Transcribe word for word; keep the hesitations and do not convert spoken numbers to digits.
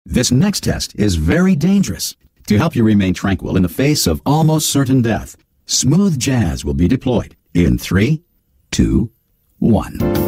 This next test is very dangerous. To help you remain tranquil in the face of almost certain death, smooth jazz will be deployed in three, two, one.